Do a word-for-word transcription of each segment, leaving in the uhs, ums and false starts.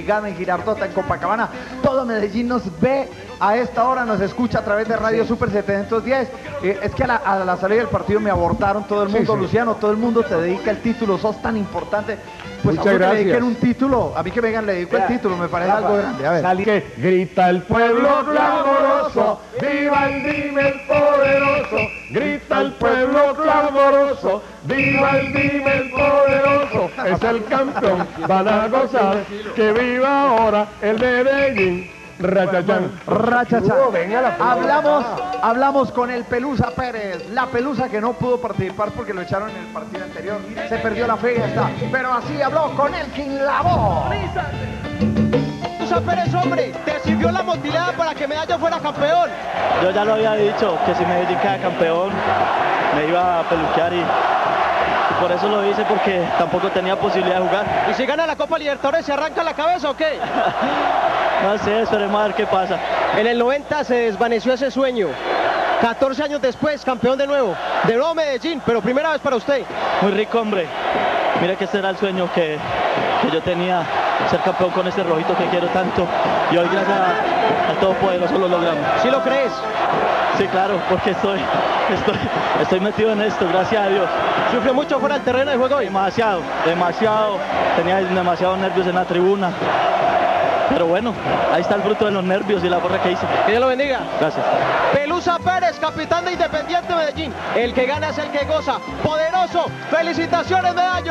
Envigado, en Girardota, en Copacabana. Todo Medellín nos ve a esta hora, nos escucha a través de Radio sí. Super setecientos diez. Eh, es que a la, a la salida del partido me abortaron todo el mundo, sí, sí. Luciano, todo el mundo te dedica el título, sos tan importante. Pues muchas a mí gracias. Que le dediquen un título, a mí que vengan le dedico el título, me parece algo grande. A ver. Salí. Que grita el pueblo clamoroso, viva el Dime el poderoso, grita el pueblo clamoroso, viva el Dime el poderoso, es el campeón, van a gozar, que viva ahora el Medellín. Rachachán. Rachachán. Hablamos, hablamos con el Pelusa Pérez, la Pelusa que no pudo participar porque lo echaron en el partido anterior, se perdió la fiesta, pero así habló con Elkin Lavoe. Pelusa Pérez, hombre, te sirvió la motilada para que Medallo fuera campeón. Yo ya lo había dicho, que si Medellín queda campeón, me iba a peluquear y... Y por eso lo hice, porque tampoco tenía posibilidad de jugar. ¿Y si gana la Copa Libertadores se arranca la cabeza o qué? No sé, esperemos a ver qué pasa. En el noventa se desvaneció ese sueño. catorce años después, campeón de nuevo. De nuevo Medellín, pero primera vez para usted. Muy rico, hombre. Mira que este era el sueño que, que yo tenía, ser campeón con este rojito que quiero tanto. Y hoy, gracias a, a Todopoderoso, lo logramos. ¿Sí lo crees? Sí, claro, porque estoy, estoy, estoy metido en esto, gracias a Dios. ¿Sufrió mucho fuera del terreno de juego hoy? Demasiado, demasiado. Tenía demasiados nervios en la tribuna. Pero bueno, ahí está el fruto de los nervios y la porra que hice. Que Dios lo bendiga. Gracias. Pelusa Pérez, capitán de Independiente Medellín. El que gana es el que goza. Poderoso. Felicitaciones, Medallo.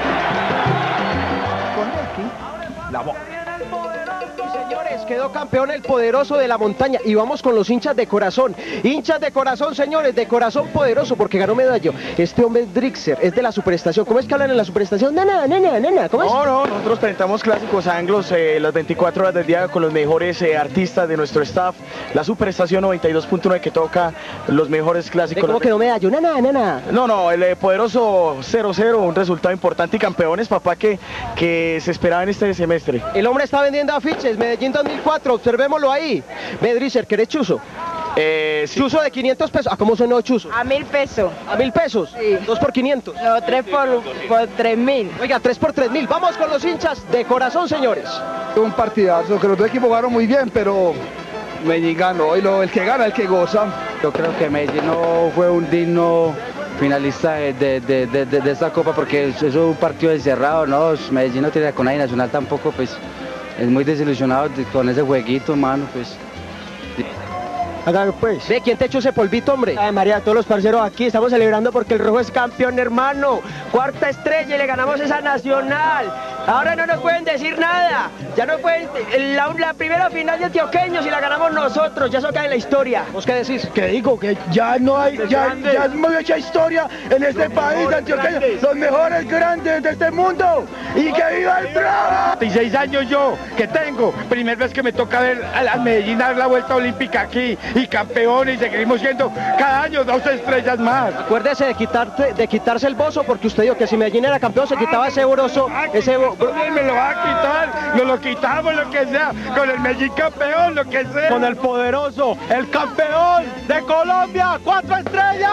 Con Elkin Lavoe. Señores, quedó campeón el poderoso de la montaña y vamos con los hinchas de corazón, hinchas de corazón, señores, de corazón poderoso porque ganó Medallo. Este hombre es Drixer, es de la superestación. ¿Cómo es que hablan en la superestación? Nana, nana, nana, ¿cómo es? No, no, nosotros presentamos clásicos anglos eh, las veinticuatro horas del día con los mejores eh, artistas de nuestro staff. La superestación noventa y dos punto nueve que toca los mejores clásicos. ¿Cómo quedó Medallo? Nana, nana. No, no, el eh, poderoso cero cero, un resultado importante y campeones, papá, que, que se esperaba en este semestre. El hombre está vendiendo afiches, Medellín dos mil cuatro, observémoslo ahí. Ve, Drixer, ¿querés chuzo? Eh, sí. Chuzo de quinientos pesos. ¿A cómo sonó chuzo? A mil pesos. ¿A mil pesos? Sí. ¿Dos por quinientos? No, tres por, por tres mil. Oiga, tres por tres mil. Vamos con los hinchas de corazón, señores. Un partidazo, que los dos equipos jugaron muy bien, pero Medellín ganó y lo, el que gana, el que goza. Yo creo que Medellín no fue un digno finalista de, de, de, de, de esta copa porque eso es un partido encerrado, ¿no? Medellín no tiene con nadie, Nacional tampoco, pues es muy desilusionado con ese jueguito, mano, pues. Haga pues. Ve, ¿quién te echó ese polvito, hombre? Ay, María, todos los parceros aquí estamos celebrando porque el rojo es campeón, hermano. Cuarta estrella y le ganamos esa Nacional. Ahora no nos pueden decir nada. Ya no pueden... La, la primera final de antioqueños y la ganamos nosotros. Ya eso queda en la historia. ¿Vos qué decís? Que digo que ya no hay... Ya, ya es mucha historia en este país antioqueño. Los mejores grandes de este mundo. ¡Y que viva el Bravo! veintiséis años yo, que tengo. Primera vez que me toca ver a la Medellín dar la vuelta olímpica aquí. Y campeones, y seguimos siendo cada año dos estrellas más. Acuérdese de, quitarte, de quitarse el bozo, porque usted dijo que si Medellín era campeón se quitaba ese broso, ese bo... Me lo va a quitar, nos lo quitamos, lo que sea, con el Medellín campeón, lo que sea. Con el poderoso, el campeón de Colombia, cuatro estrellas.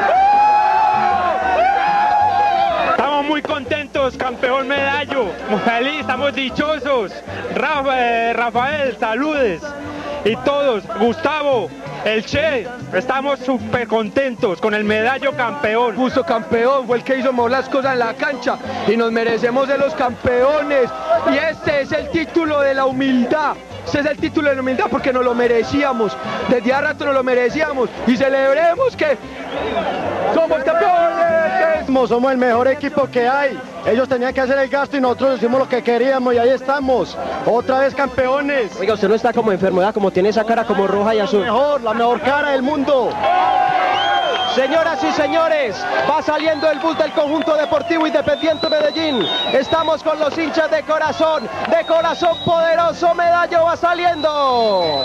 Estamos muy contentos, campeón Medallo, muy feliz, estamos dichosos. Rafa, eh, Rafael, saludes. Y todos, Gustavo, el Che, estamos súper contentos con el Medallo campeón. Justo campeón, fue el que hizo mover las cosas en la cancha y nos merecemos de los campeones. Y este es el título de la humildad. Este es el título de la humildad porque nos lo merecíamos. Desde hace rato nos lo merecíamos. Y celebremos que somos campeones. Somos el mejor equipo que hay. Ellos tenían que hacer el gasto y nosotros hicimos lo que queríamos y ahí estamos. Otra vez campeones. Oiga, usted no está como enfermedad, como tiene esa cara como roja y azul. La mejor, la mejor cara del mundo. Señoras y señores, va saliendo el bus del conjunto deportivo Independiente Medellín. Estamos con los hinchas de corazón, de corazón poderoso. Medallo va saliendo.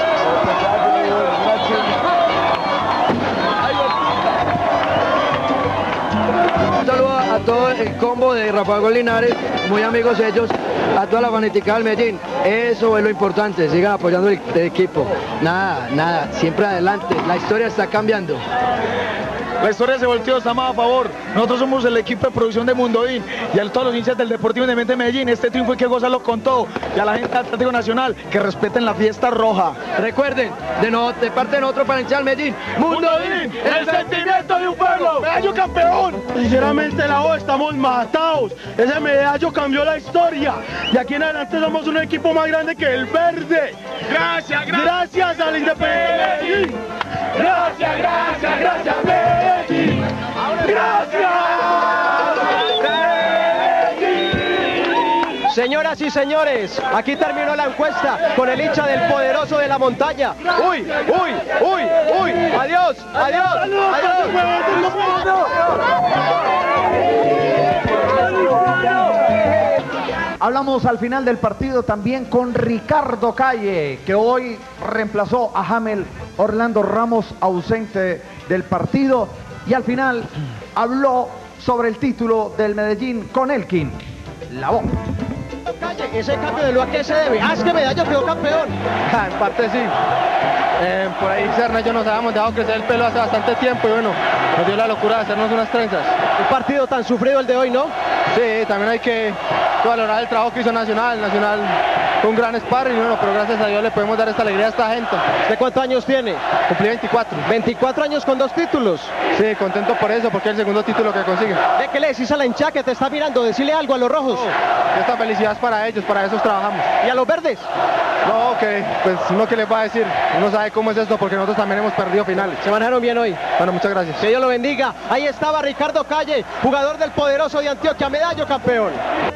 Un saludo a todo el combo de Rafael Linares, muy amigos ellos, a toda la fanática del Medellín. Eso es lo importante, sigan apoyando el, el equipo. Nada, nada, siempre adelante, la historia está cambiando. La historia se volteó, estamos a favor. Nosotros somos el equipo de producción de Mundoín y a todos los hinchas del Deportivo Independiente de Medellín. Este triunfo hay que gozarlo con todo. Y a la gente del Atlético Nacional que respeten la fiesta roja. Recuerden, de, no, de parte de nosotros para hinchar Medellín, Mundoín, el sentimiento de un pueblo. ¡Medallo campeón! Sinceramente, la O estamos matados. Ese medallo cambió la historia. Y aquí en adelante somos un equipo más grande que el verde. Gracias, gracias. Gracias al Independiente Medellín. Gracias, gracias, gracias, Medellín. Gracias. Señoras y señores, aquí terminó la encuesta con el hincha del poderoso de la montaña. Uy, uy, uy, uy. Adiós, adiós, adiós. Hablamos al final del partido también con Ricardo Calle, que hoy reemplazó a Jamel Orlando Ramos, ausente del partido, y al final habló sobre el título del Medellín con Elkin Lavoe. Calle, ese cambio de lo a qué se debe. Ah, es que Medallo quedó campeón. Ah, en parte sí. Eh, por ahí Serna y yo nos habíamos dejado crecer el pelo hace bastante tiempo y bueno, nos dio la locura de hacernos unas trenzas. Un partido tan sufrido el de hoy, ¿no? Sí, también hay que valorar el trabajo que hizo Nacional. Nacional fue un gran sparring y bueno, pero gracias a Dios le podemos dar esta alegría a esta gente. ¿De cuántos años tiene? Cumplí veinticuatro. veinticuatro años con dos títulos. Sí, contento por eso, porque es el segundo título que consigue. ¿De qué le decís a la hinchada que te está mirando? Decirle algo a los rojos. Oh, esta felicidad es para ellos, para eso trabajamos. ¿Y a los verdes? No, que pues uno que les va a decir, uno sabe cómo es esto porque nosotros también hemos perdido finales. Se manejaron bien hoy. Bueno, muchas gracias. Que Dios lo bendiga. Ahí estaba Ricardo Calle, jugador del poderoso de Antioquia, Medallo campeón.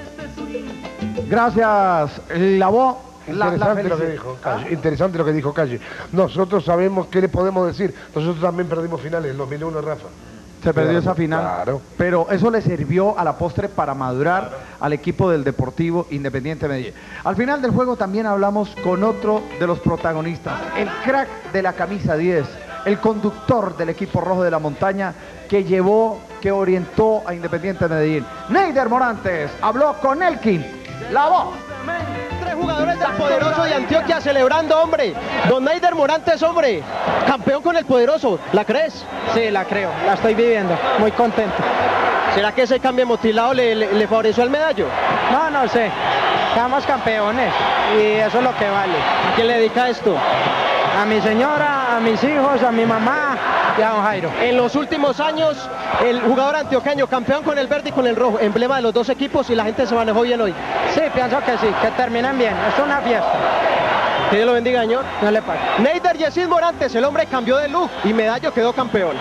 Gracias, Lavoe. La, Interesante la lo que dijo Calle. Interesante lo que dijo Calle. Nosotros sabemos qué le podemos decir. Nosotros también perdimos finales en dos mil uno, Rafa. Se perdió esa final, claro. Pero eso le sirvió a la postre para madurar claro. al equipo del Deportivo Independiente Medellín. Al final del juego también hablamos con otro de los protagonistas, el crack de la camisa diez, el conductor del equipo rojo de la montaña que llevó, que orientó a Independiente Medellín. Neider Morantes habló con Elkin Lavoe. Tres jugadores del poderoso de Antioquia celebrando, hombre. Don Neider Morantes, hombre, campeón con el poderoso. ¿La crees? Sí, la creo, la estoy viviendo, muy contento. ¿Será que ese cambio motilado le, le, le favoreció al Medallo? No, no sé, estamos campeones y eso es lo que vale. ¿A quién le dedica esto? A mi señora, a mis hijos, a mi mamá y a don Jairo. En los últimos años, el jugador antioqueño campeón con el verde y con el rojo, emblema de los dos equipos, y la gente se manejó bien hoy. Sí, pienso que sí, que terminan bien, es una fiesta. Que Dios lo bendiga, señor. No le pague. Neider Yesid Morantes, el hombre cambió de look y Medallo quedó campeón.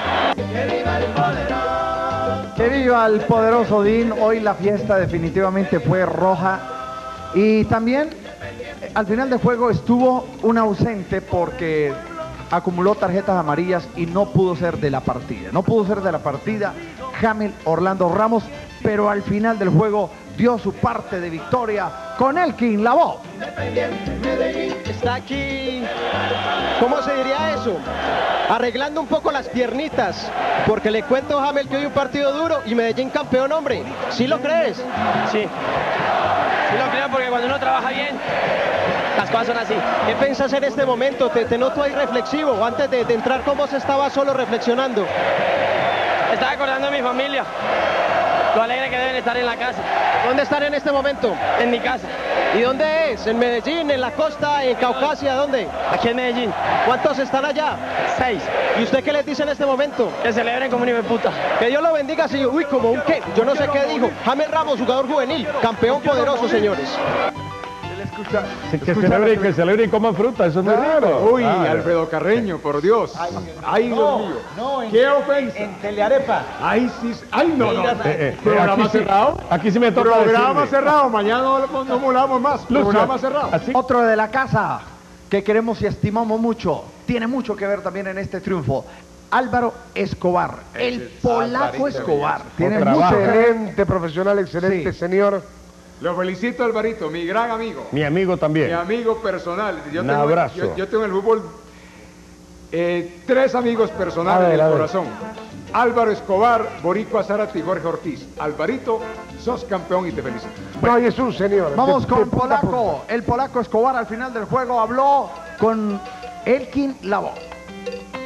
Que viva el poderoso Din. Hoy la fiesta definitivamente fue roja. Y también al final del juego estuvo un ausente porque acumuló tarjetas amarillas y no pudo ser de la partida. No pudo ser de la partida Jamel Orlando Ramos, pero al final del juego dio su parte de victoria con Elkin Lavoe. Está aquí, ¿cómo se diría eso? Arreglando un poco las piernitas, porque le cuento a Jamel que hoy un partido duro y Medellín campeón, hombre. ¿Sí lo crees? Sí, sí lo creo, porque cuando uno trabaja bien, las cosas son así. ¿Qué piensas en este momento? Te, te noto ahí reflexivo. Antes de, de entrar, ¿cómo se estaba solo reflexionando? Estaba acordando de mi familia, lo alegre que deben estar en la casa. ¿Dónde están en este momento? En mi casa. ¿Y dónde es? ¿En Medellín, en la costa, en Caucasia? ¿Dónde? Aquí en Medellín. ¿Cuántos están allá? Seis. ¿Y usted qué les dice en este momento? Que celebren como un hijo de puta. Que Dios lo bendiga, señor. Uy, como un qué. Yo no sé qué dijo. Jamel Ramos, jugador juvenil, campeón poderoso, señores. Escucha, sí, que celebren, que celebren y coman fruta, eso es muy rico. Uy, ah, Alfredo Carreño, por Dios. Ay, ay Dios no, mío. No, en, qué ofensa. En Telearepa. Ay, sí. Ay, no, no. Eh, eh, programa aquí cerrado. Sí, aquí sí me toca Programa decirle. cerrado. Mañana no, no molamos más. Lucio, programa cerrado. ¿Así? Otro de la casa que queremos y estimamos mucho. Tiene mucho que ver también en este triunfo. Álvaro Escobar, el polaco Escobar. Tiene mucho. Excelente profesional, excelente sí. señor. Lo felicito, Alvarito, mi gran amigo. Mi amigo también. Mi amigo personal. Yo Un tengo, abrazo. Yo, yo tengo en el fútbol eh, tres amigos personales ver, del corazón. Álvaro Escobar, Boricua Zárate y Jorge Ortiz. Alvarito, sos campeón y te felicito. Bueno, no, es un señor. Vamos con Polaco. El polaco Escobar al final del juego habló con Elkin Lavoe.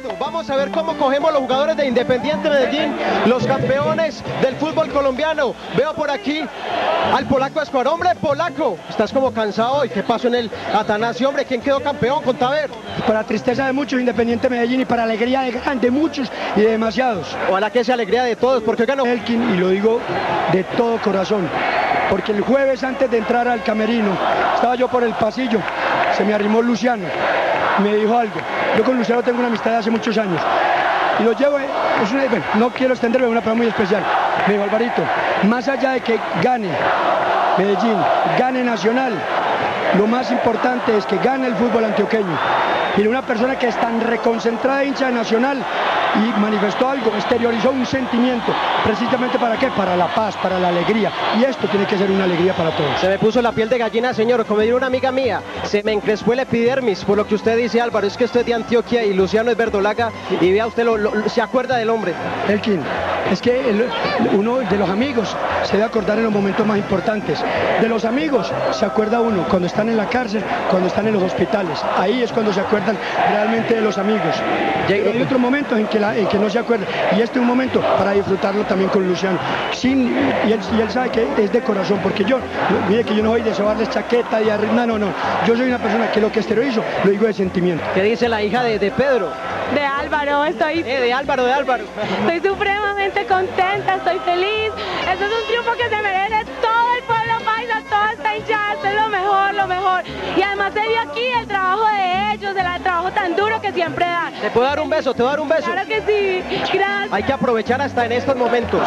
Alvarito, vamos a ver cómo cogemos los jugadores de Independiente Medellín, los campeones del fútbol colombiano. Veo por aquí al polaco Escobar. Hombre, polaco, estás como cansado hoy. ¿Qué pasó en el Atanasio, hombre? ¿Quién quedó campeón? Contá a ver. Para tristeza de muchos, Independiente Medellín, y para alegría de, de muchos y de demasiados. Ojalá que sea alegría de todos, porque ganó Elkin, y lo digo de todo corazón, porque el jueves antes de entrar al camerino, estaba yo por el pasillo, se me arrimó Luciano, me dijo algo. Yo con Luciano tengo una amistad de hace muchos años, y lo llevo, es una, bueno, no quiero extenderme, es una prueba muy especial. Me dijo, Alvarito, más allá de que gane Medellín, gane Nacional, lo más importante es que gane el fútbol antioqueño. Y una persona que es tan reconcentrada hincha de Nacional y manifestó algo, exteriorizó un sentimiento, precisamente ¿para qué? Para la paz, para la alegría, y esto tiene que ser una alegría para todos. Se me puso la piel de gallina, señor, como diría una amiga mía, se me encrespó el epidermis, por lo que usted dice, Álvaro, es que usted es de Antioquia y Luciano es verdolaga, y vea usted, lo, lo, se acuerda del hombre. Elkin, es que el, uno de los amigos se debe acordar en los momentos más importantes, de los amigos se acuerda uno cuando están en la cárcel, cuando están en los hospitales, ahí es cuando se acuerdan realmente de los amigos. Pero hay otros momentos en que, la, en que no se acuerdan, y este es un momento para disfrutarlo también con Luciano, sin, y, él, y él sabe que es de corazón, porque yo, mire que yo no soy de sobarles chaqueta y arriba, no, no, yo soy una persona que lo que exteriorizo lo digo de sentimiento. ¿Qué dice la hija de, de Pedro? De Álvaro, estoy... Eh, de Álvaro, de Álvaro. Estoy supremamente contenta, estoy feliz, este es un triunfo que se merece todo el pueblo paisa, toda esta hinchada, esto es lo mejor, lo mejor, y además se vio aquí el trabajo de ellos, el trabajo tan duro que siempre dan. ¿Te puedo dar un beso? ¿Te puedo dar un beso? Claro que sí, gracias. Hay que aprovechar hasta en estos momentos.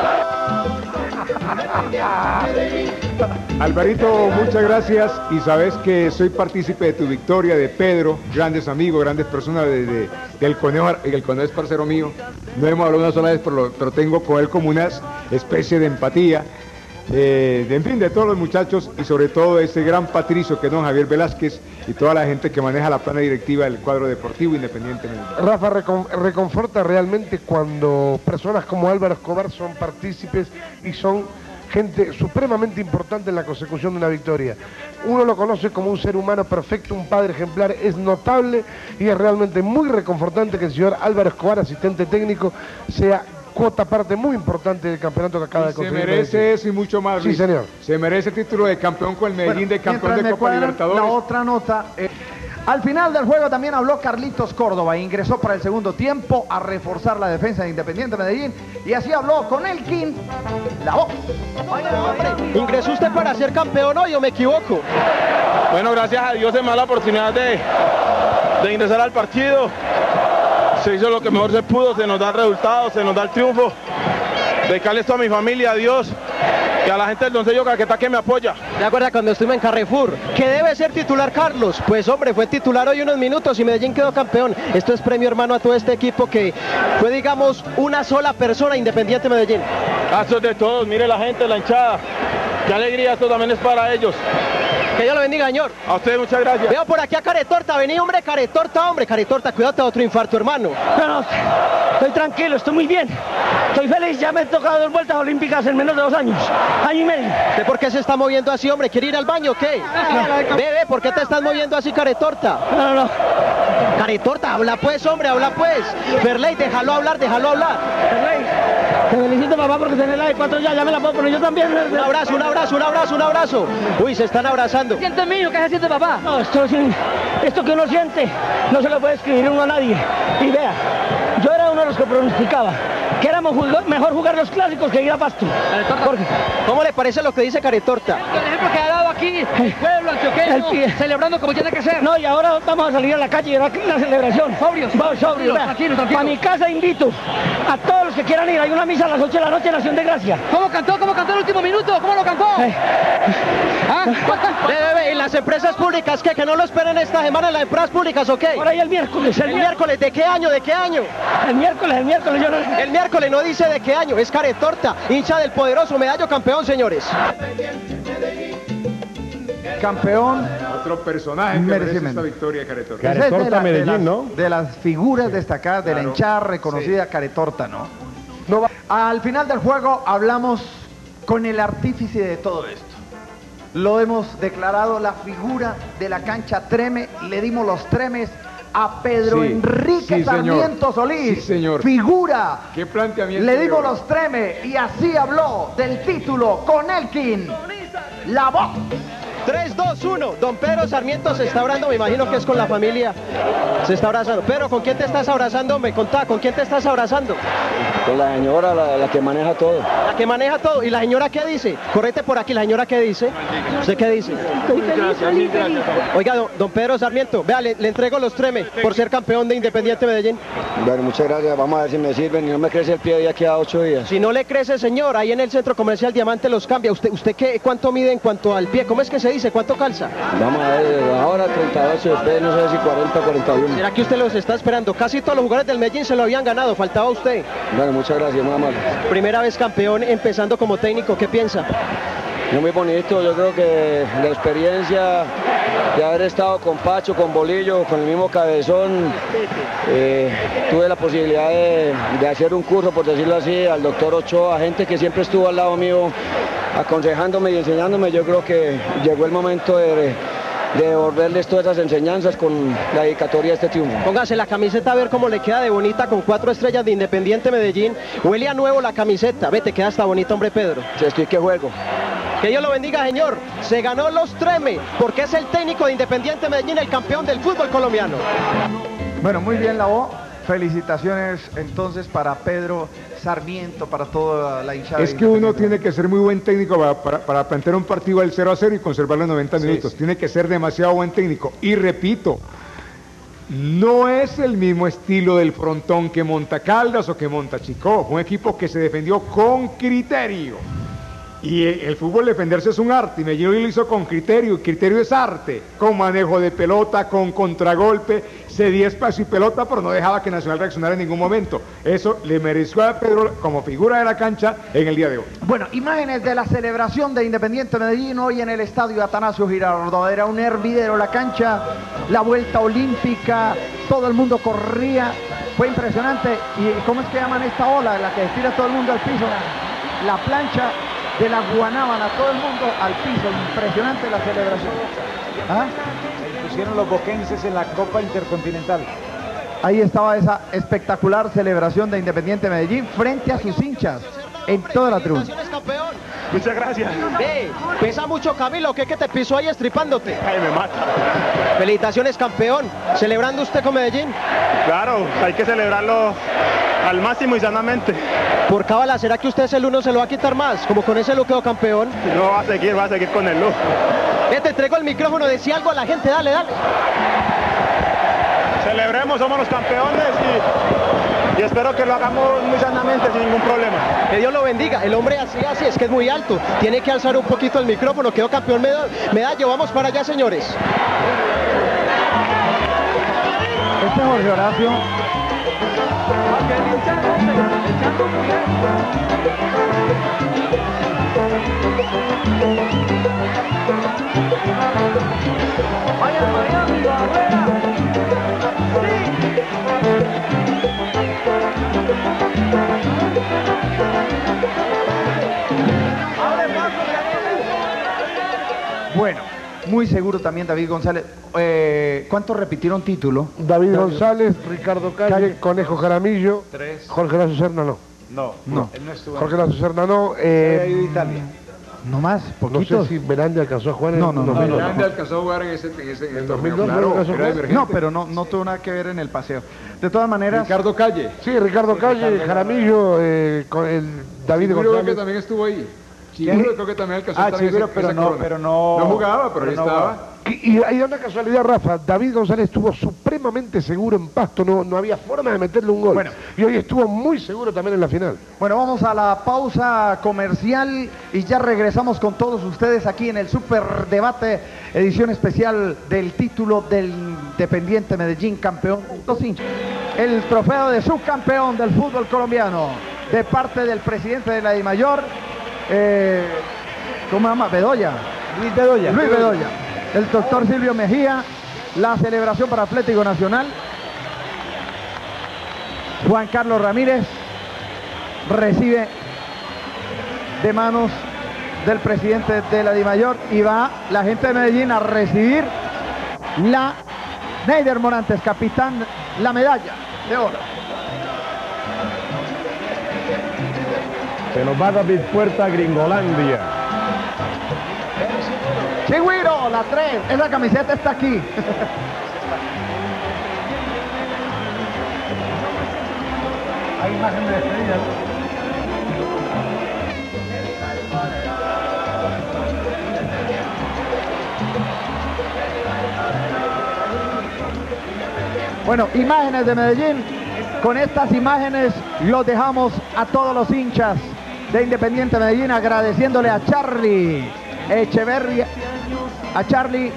Alvarito, muchas gracias, y sabes que soy partícipe de tu victoria, de Pedro, grandes amigos, grandes personas, de, de, del Conejo, el Conejo es parcero mío, no hemos hablado una sola vez, pero, lo, pero tengo con él como una especie de empatía, eh, de, en fin, de todos los muchachos, y sobre todo ese gran patricio que es don Javier Velázquez, y toda la gente que maneja la plana directiva del cuadro deportivo Independientemente. Rafa, recon, reconforta realmente cuando personas como Álvaro Escobar son partícipes y son gente supremamente importante en la consecución de una victoria. Uno lo conoce como un ser humano perfecto, un padre ejemplar, es notable y es realmente muy reconfortante que el señor Álvaro Escobar, asistente técnico, sea cuota parte muy importante del campeonato que acaba y de conseguir. Se merece Medellín. Eso y mucho más. Sí, Luis. señor. Se merece el título de campeón con el Medellín, bueno, de campeón de Copa Libertadores. La otra nota. Eh, al final del juego también habló Carlitos Córdoba, ingresó para el segundo tiempo a reforzar la defensa de Independiente Medellín, y así habló con Elkin, la voz. ¿Ingresó usted para ser campeón hoy o me equivoco? Bueno, gracias a Dios se me da la oportunidad de, de ingresar al partido. Se hizo lo que mejor se pudo, se nos da el resultado, se nos da el triunfo. Dedicarle esto a mi familia, a Dios y a la gente del Doncello Caquetá que me apoya. ¿Te acuerdas cuando estuve en Carrefour? ¿Qué debe ser titular Carlos? Pues hombre, fue titular hoy unos minutos y Medellín quedó campeón. Esto es premio, hermano, a todo este equipo que fue, digamos, una sola persona, Independiente Medellín. Esto es de todos, mire la gente, la hinchada. Qué alegría, esto también es para ellos. Que Dios lo bendiga, señor. A usted muchas gracias. Veo por aquí a Caretorta, vení, hombre, Caretorta, hombre, Caretorta, cuídate de otro infarto, hermano. No, no, estoy tranquilo, estoy muy bien. Estoy feliz, ya me he tocado dos vueltas olímpicas en menos de dos años, año y medio. ¿De por qué se está moviendo así, hombre? ¿Quiere ir al baño o qué? No. Bebe, ¿por qué te estás moviendo así, Caretorta? No, no, no. Caretorta, habla pues, hombre, habla pues. Ferley, déjalo hablar, déjalo hablar. Ferley, te felicito, papá, porque tenés la de cuatro ya, ya me la puedo poner yo también. Un abrazo, un abrazo, un abrazo, un abrazo. Uy, se están abrazando. ¿Siente mío? ¿Qué se siente, papá? No, esto, esto que uno siente no se lo puede escribir uno a nadie. Y vea, yo era uno de los que pronosticaba que éramos jug mejor jugar los clásicos que ir a Pasto. Jorge, ¿cómo le parece lo que dice Caretorta? El ejemplo que ha dado aquí el pueblo antioqueño, celebrando como tiene que ser. No, y ahora vamos a salir a la calle y a la celebración. Sobrios. Sobrios. Tranquilo, tranquilo. A mi casa invito a todos los que quieran ir. Hay una misa a las ocho de la noche en Nación de Gracia. ¿Cómo cantó? ¿Cómo cantó el último minuto? ¿Cómo lo cantó? Eh. ¿Ah? Bebe, ¿y las empresas públicas qué? ¿Que no lo esperen esta semana en las empresas públicas o qué? Por ahí el miércoles. ¿El, el miércoles? ¿De qué año? ¿De qué año? El miércoles, el miércoles. Yo no... El miércoles no dice de qué año. Es Caretorta, hincha del poderoso Medallo campeón, señores. Campeón. Otro personaje que merece esta victoria, Caretorta. Caretorta, de la, Medellín, de las, ¿no? De las figuras destacadas de claro, la hinchada reconocida, sí. Caretorta, ¿no? no va. Al final del juego hablamos con el artífice de todo esto. Lo hemos declarado la figura de la cancha Treme, le dimos los tremes a Pedro Sí, Enrique sí, señor. Sarmiento Solís, Sí, señor. figura. ¿Qué planteamiento? Le dimos de hoy? los treme y así habló del título con Elkin. La voz. tres, dos, uno. Don Pedro Sarmiento se está abrazando, me imagino que es con la familia. Se está abrazando. Pedro, ¿con quién te estás abrazando? Me contá, ¿con quién te estás abrazando? Con la señora, la, la que maneja todo. La que maneja todo. ¿Y la señora qué dice? Correte por aquí, ¿la señora qué dice? ¿Usted qué dice? Gracias, mil gracias. Oiga, don, don Pedro Sarmiento, vea, le, le entrego los treme por ser campeón de Independiente Medellín. Bueno, muchas gracias. Vamos a ver si me sirven y no me crece el pie de aquí a ocho días. Si no le crece, señor, ahí en el Centro Comercial Diamante los cambia. ¿Usted, usted qué, cuánto mide en cuanto al pie? ¿Cómo es que se dice? ¿Cuánto calza? Vamos a ver, ahora treinta y ocho, después no sé si cuarenta, cuarenta y uno. ¿Será que usted los está esperando? Casi todos los jugadores del Medellín se lo habían ganado, faltaba usted. Bueno, muchas gracias, nada más. Primera vez campeón, empezando como técnico, ¿qué piensa? No, muy bonito, yo creo que la experiencia de haber estado con Pacho, con Bolillo, con el mismo Cabezón, eh, tuve la posibilidad de, de hacer un curso, por decirlo así, al doctor Ochoa, gente que siempre estuvo al lado mío aconsejándome y enseñándome. Yo creo que llegó el momento de, de devolverles todas esas enseñanzas con la dedicatoria de este triunfo. Póngase la camiseta a ver cómo le queda de bonita con cuatro estrellas de Independiente Medellín. Huele a nuevo la camiseta. Ve, te queda hasta bonita, hombre, Pedro. Si estoy que juego. Que Dios lo bendiga, señor. Se ganó los treme porque es el técnico de Independiente Medellín, el campeón del fútbol colombiano. Bueno, muy bien, la voz. Felicitaciones entonces para Pedro Sarmiento, para toda la hinchada. Es que uno tiene que ser muy buen técnico para, para, para plantear un partido al cero a cero y conservar los noventa Sí, minutos. sí. Tiene que ser demasiado buen técnico. Y repito, no es el mismo estilo del frontón que monta Caldas o que monta Chicó. Fue un equipo que se defendió con criterio. Y el, el fútbol defenderse es un arte, y Medellín lo hizo con criterio, y criterio es arte, con manejo de pelota, con contragolpe, cedía espacio y pelota, pero no dejaba que Nacional reaccionara en ningún momento. Eso le mereció a Pedro como figura de la cancha en el día de hoy. Bueno, imágenes de la celebración de Independiente Medellín hoy en el estadio Atanasio Girardot. Era un hervidero la cancha, la vuelta olímpica, todo el mundo corría, fue impresionante. ¿Y cómo es que llaman esta ola, la que estira todo el mundo al piso? La plancha de la Guanábana, todo el mundo al piso, impresionante la celebración. ¿Ah? Se pusieron los boquenses en la Copa Intercontinental. Ahí estaba esa espectacular celebración de Independiente Medellín frente a sus hinchas en toda la tribuna. Muchas gracias. Ve, pesa mucho Camilo, ¿qué que te pisó ahí estripándote? Ay, me mata. Felicitaciones, campeón. ¿Celebrando usted con Medellín? Claro, hay que celebrarlo al máximo y sanamente. Por cábala, ¿será que usted ese uno se lo va a quitar más? Como con ese look quedó campeón. No, va a seguir, va a seguir con el look. Ve, te entrego el micrófono, decía algo a la gente, dale, dale. Celebremos, somos los campeones y, y espero que lo hagamos muy sanamente, sin ningún problema. Que Dios lo bendiga. El hombre así, así, es que es muy alto. Tiene que alzar un poquito el micrófono. Quedó campeón meda medallo. Vamos para allá, señores. Este es Jorge Horacio. Bueno, muy seguro también David González. Eh, ¿Cuántos repitieron título? David González, Ricardo Calle, Calle. Conejo Jaramillo, Tres. Jorge Lazo Serna no. No, no, él no estuvo. Jorge Lazo Serna no. Eh, había ido a Italia. No más, poquitos. No sé si Verandi alcanzó a jugar en no, no, el dos mil dos. Verandi alcanzó a jugar en ese, en ese en el dos mil dos. torneo, No, claro, era emergente. No, pero no, no tuvo nada que ver en el paseo. De todas maneras. Ricardo Calle. Sí, Ricardo Calle, Ricardo Jaramillo, eh, con el David Chiguro González. creo que también estuvo ahí. Chiguro creo que también alcanzó a Ah, estar en Chiguro, ese- pero esa no, corona. pero no. No jugaba, pero pero ahí no estaba. jugaba. Y, y hay una casualidad, Rafa, David González estuvo supremamente seguro en Pasto, no, no había forma de meterle un gol. Bueno. Y hoy estuvo muy seguro también en la final. Bueno, vamos a la pausa comercial y ya regresamos con todos ustedes aquí en el Super Debate, edición especial del título del Independiente Medellín, campeón. Los hinchas. El trofeo de subcampeón del fútbol colombiano, de parte del presidente de la DIMAYOR, eh, ¿cómo se llama? Bedoya. Luis Bedoya. Luis Bedoya. El doctor Silvio Mejía, la celebración para Atlético Nacional. Juan Carlos Ramírez recibe de manos del presidente de la DIMAYOR y va la gente de Medellín a recibir la Neider Morantes, capitán, la medalla de oro. Se nos va David Puerta, Gringolandia. Chigüiro, la tres, esa camiseta está aquí. Hay imagen de despedida, Bueno, imágenes de Medellín. Con estas imágenes los dejamos a todos los hinchas de Independiente Medellín, agradeciéndole a Charlie Echeverría, a Charlie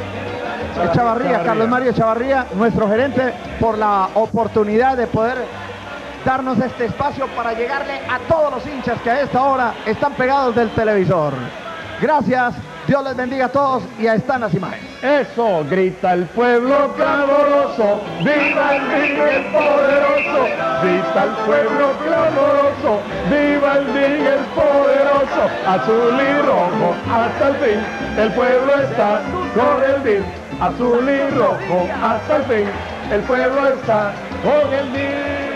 Echavarría, Carlos Mario Echavarría, nuestro gerente, por la oportunidad de poder darnos este espacio para llegarle a todos los hinchas que a esta hora están pegados del televisor. Gracias, Dios les bendiga a todos y ahí están las imágenes. Eso, grita el pueblo clamoroso, viva el D I N el poderoso, grita el pueblo clamoroso, viva el D I N el poderoso, azul y rojo hasta el fin, el pueblo está con el D I N, azul y rojo hasta el fin, el pueblo está con el D I N.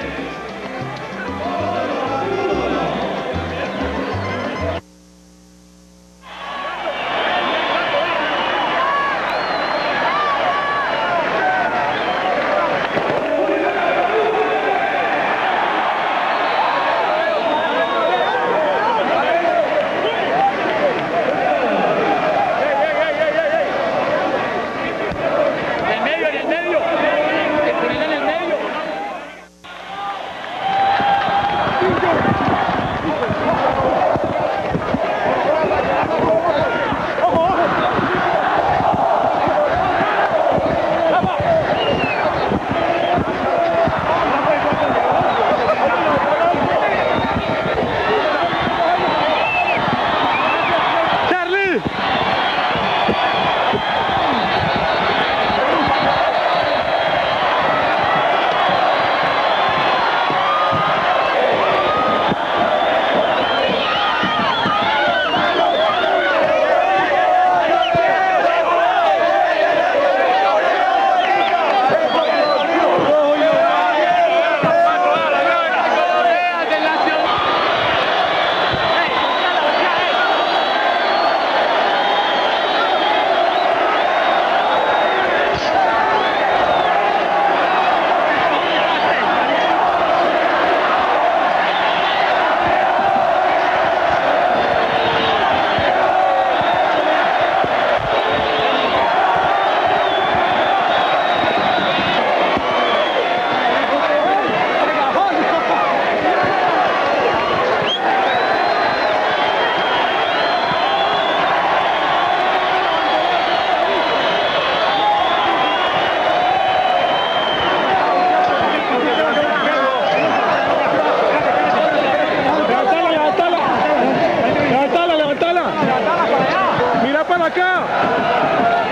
Mira para acá.